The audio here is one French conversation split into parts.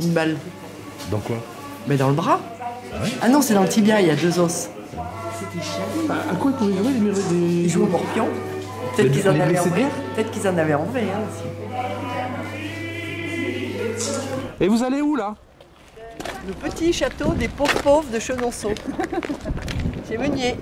une balle. Dans quoi? Mais dans le bras. Ah ouais? Ah non, c'est dans le tibia, il y a 2 os. À quoi ils pouvaient jouer Ils jouent au morpion. Peut-être qu'ils en les avaient blessés de enlevé. guerre? Peut-être qu'ils en avaient enlevé hein, aussi. Et vous allez où là? Le petit château des pauvres de Chenonceau. Chez Meunier.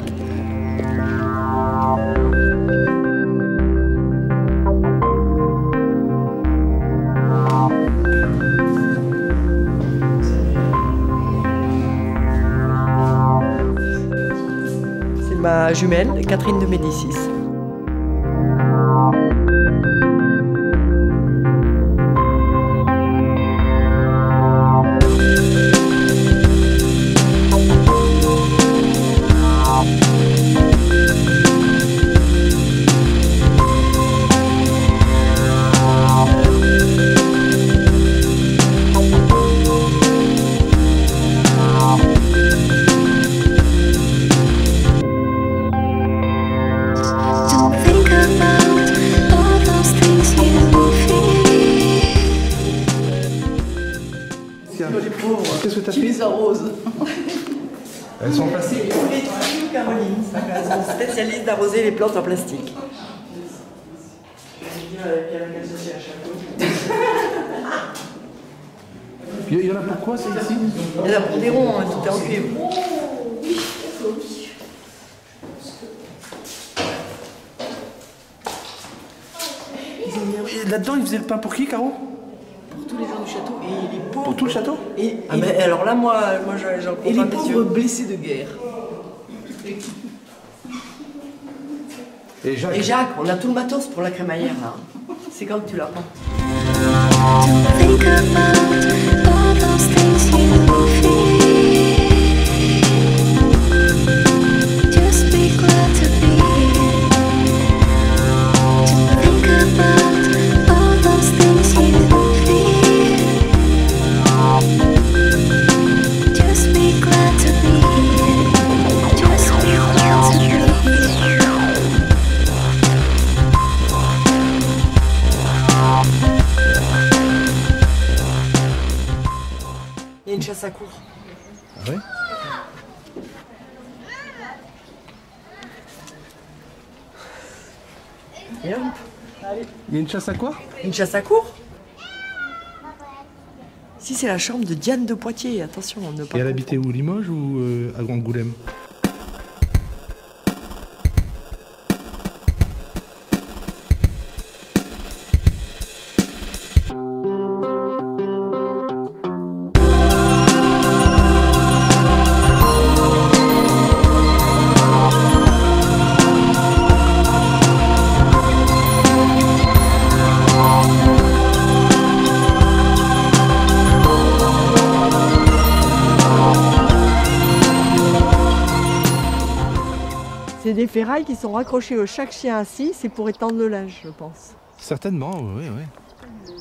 C'est ma jumelle, Catherine de Médicis. Qu'est-ce que t'as Qui fait? les arrose? Elles sont en plastique? Caroline, elles sont spécialistes d'arroser les plantes en plastique. Il y en a pourquoi c'est ici? Il y en a pour des ronds, hein, tout est en cuivre. Et là-dedans, ils faisaient le pain pour qui, Caro? Pour tous les gens du château et les pauvres. Pour tout le château? Alors là, moi j'en Et les comprends pas mes yeux. pauvres blessés de guerre. Et Jacques? Et Jacques, on a tout le matos pour la crémaillère là. C'est quand que tu la prends. Think about all those things you feel. Just be glad to be here. To think about all those things you feel. Just be glad to be here. Just be glad to be here. Il y a une chasse à courre. Ah ouais? Et hop, allez. Il y a une chasse à quoi? Une chasse à courre. Ici c'est la chambre de Diane de Poitiers, attention, on ne pas. Et elle habitait où? Limoges ou à Angoulême? C'est des ferrailles qui sont raccrochées au chaque chien assis, c'est pour étendre le linge, je pense. Certainement, oui, oui.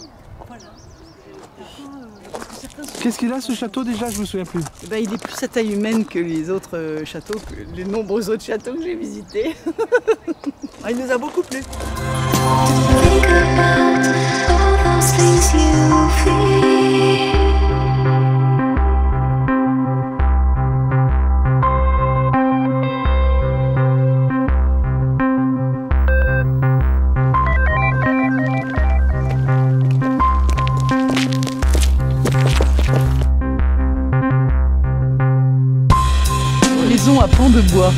Qu'est-ce qu'il a ce château déjà? Je me souviens plus. Eh ben, il est plus à taille humaine que les autres châteaux, que les nombreux autres châteaux que j'ai visités. Ah, il nous a beaucoup plu. Think about all those things you feel. Maison à pans de bois.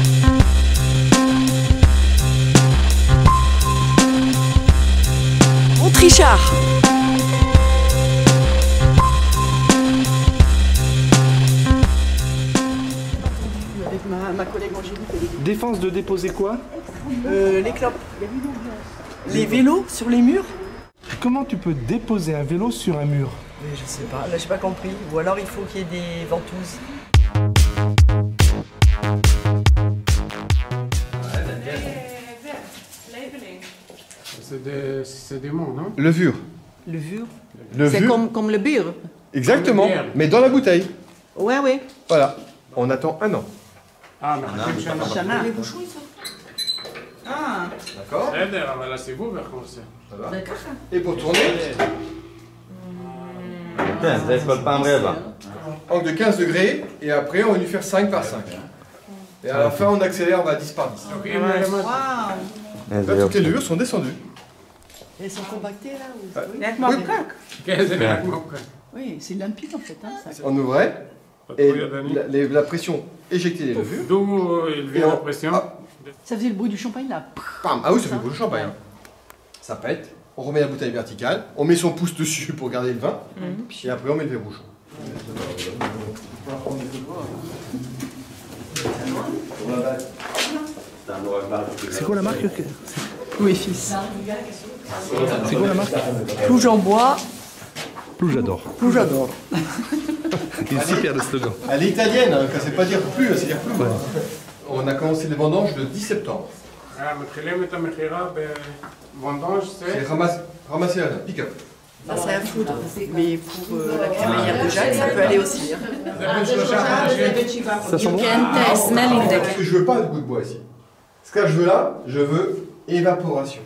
Montrichard. Avec ma collègue Angélique. Défense de déposer quoi? Les clopes. Les vélos sur les murs? Comment tu peux déposer un vélo sur un mur? Mais je sais pas, là j'ai pas compris. Ou alors il faut qu'il y ait des ventouses. C'est des mots, non? Levure. Levure. Levure. C'est comme le beurre. Exactement, Comme le bière. mais dans la bouteille. Ouais, ouais. Voilà. On attend 1 an. Ah, mais Chana. Les bouchons ils sont. Ah, D'accord. là c'est vous, vers comme ça. Ça va. Et pour tourner, Angle de 15 degrés, et après on va lui faire 5 par 5. Et à la fin on accélère, on va à 10 par 10. Là toutes les levures sont descendues. Elles sont compactées là ou... Oui, c'est limpide en fait. Hein, ça. On ouvrait, et la pression éjectait les levures. D'où il vient la pression. Ça faisait le bruit du champagne là. Pam. Ah oui, ça fait beaucoup de champagne. Ça pète, on remet la bouteille verticale, on met son pouce dessus pour garder le vin, et après on met le verrouge. C'est quoi la marque? Oui, fils. C'est quoi la marque? Plouge en bois, Plus j'adore. plus j'adore. Il est super le slogan. Elle est italienne, hein, ça ne veut pas dire plus, c'est dire plus. On a commencé les vendanges le 10 septembre. מתחילים את המכירה בוונדאנג' C'est ramasser la pick-up. Ça c'est un foudre, mais pour la crémaillère de Jacques, ça peut aller aussi. Hein. Ça sent bon? Parce que je veux pas de goût de bois ici. Ce que je veux là, je veux évaporation.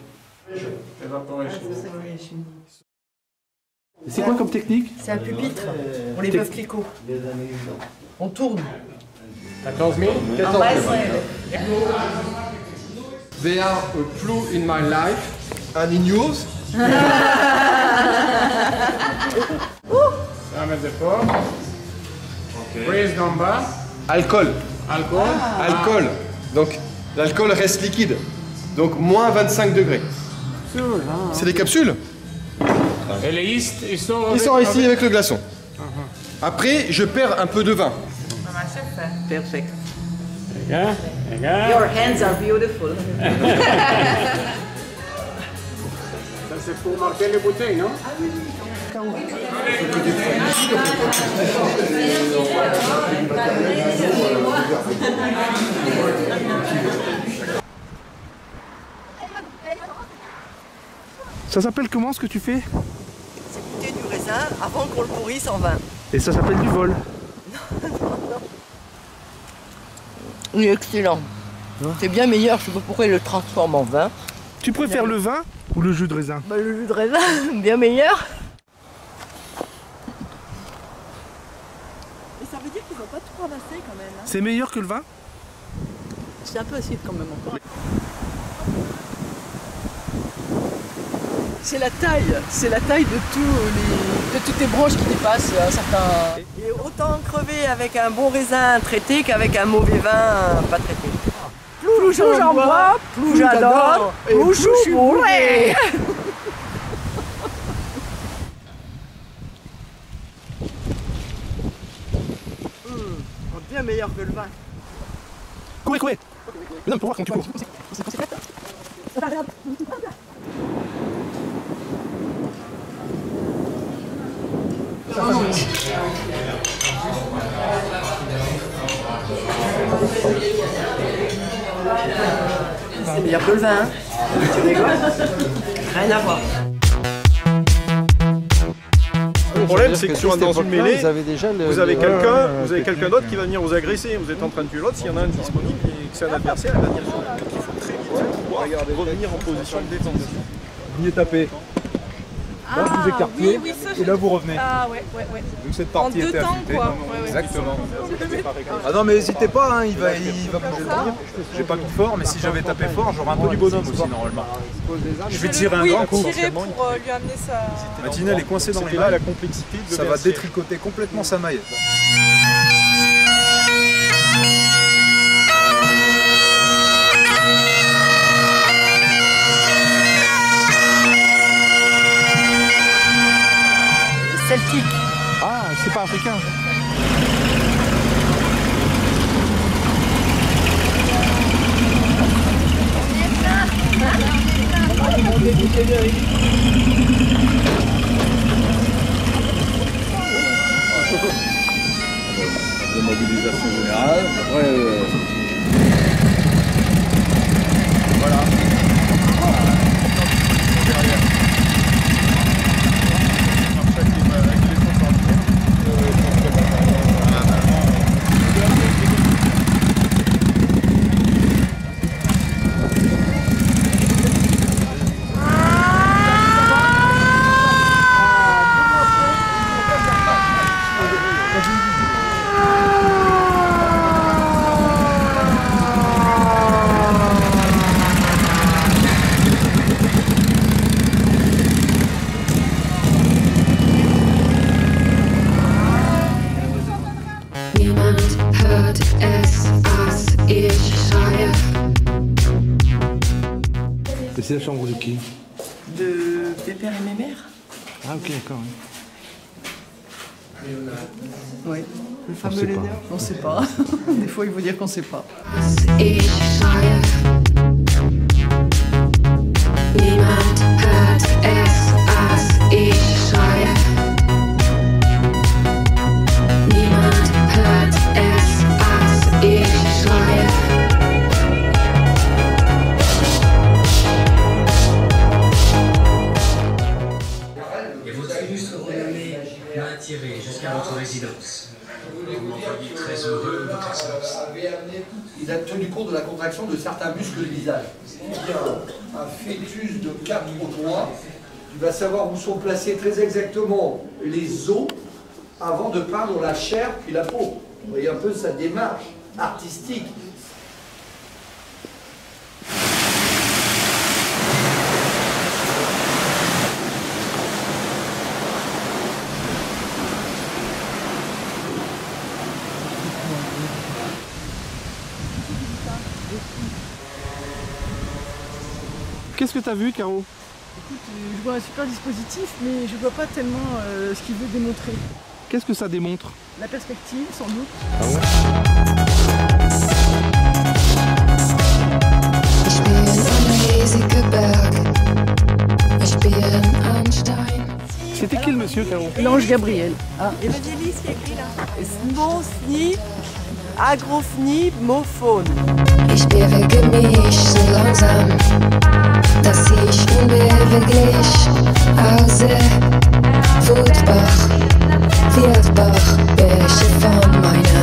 C'est quoi comme technique? C'est un pupitre pour les bœufs clicots. On tourne. 14 000. En bas, They are a clue in my life and in yours. Ça met de fort. Prise d'en bas. Alcool. Alcool. Alcool. Donc l'alcool reste liquide. Donc moins 25 degrés. C'est des capsules. Et les yeast, ils sont... Ils sont ici avec le glaçon. Après, je perds un peu de vin. Perfect. Regarde, regarde. Your hands are beautiful. Ça c'est pour marquer les bouteilles, non? Ça s'appelle comment ce que tu fais? c'est goûter du raisin avant qu'on le pourrisse en vin. Et ça s'appelle du vol. Il est excellent. C'est bien meilleur, je sais pas pourquoi il le transforme en vin. Tu préfères le vin ou le jus de raisin? Bah, le jus de raisin, bien meilleur. Et ça veut dire qu'ils n'ont pas tout ramassé quand même. Hein. C'est meilleur que le vin? C'est un peu acide quand même encore. C'est la taille de toutes les branches qui dépassent un certain... Et autant crever avec un bon raisin traité qu'avec un mauvais vin pas traité. Plus j'en bois, plus j'adore, plus je suis bourré. Bien meilleur que le vin. Courez, courez! Mais non, pour voir quand tu cours. C'est meilleur que le vin. Hein. Tu rigoles? Rien à voir. Le problème, c'est que dans une mêlée, vous avez quelqu'un d'autre qui va venir vous agresser. Vous êtes en train de tuer l'autre, s'il y en a un disponible et que c'est un adversaire, il va venir sur vous. Donc il faut très vite pouvoir revenir en position de défense. Venez taper. Là, vous écartez et là, vous revenez. Ah ouais, ouais, ouais. Donc cette partie était affûtée. Quoi. Ouais, Exactement. Ah non, mais n'hésitez pas, hein, il va bouger le tir. J'ai pas mis fort, mais si j'avais tapé fort, j'aurais un peu du bonhomme aussi normalement. Je vais tirer un grand coup. Tirer pour lui amener sa... Mathina, elle est coincée dans les mains. La complexité, ça va détricoter complètement sa maille. Celtique. Ah, c'est pas africain. De mobilisation générale. Après, voilà. C'est la chambre de qui? De Pépère et Mémère. Ah ok, d'accord. Oui. Le fameux leader. On ne sait pas. Des fois, il faut dire qu'on ne sait pas. Ich schreie. Niemand hört es, als ich schreie. Niemand hört es, als ich schreie. Et votre illustre renommée m'a attiré jusqu'à votre résidence. Vous m'envoyez très heureux de votre excellence. Il a tenu compte de la contraction de certains muscles du visage. Il y a un fœtus de 4 doigts, tu vas savoir où sont placés très exactement les os avant de peindre la chair puis la peau. Vous voyez un peu sa démarche artistique. Qu'est-ce que tu as vu, Caro? Écoute, je vois un super dispositif, mais je vois pas tellement ce qu'il veut démontrer. Qu'est-ce que ça démontre? La perspective, sans doute. Ah ouais. C'était qui le monsieur, Caro? L'ange Gabriel. Ah. Et vas-y, lis ce qui est écrit là. Smosni, Agrophnie, Mophone. Ich bewege mich so langsam, dass ich unbeweglich aussehe. Wutbach, Wildbach, Bäche von meiner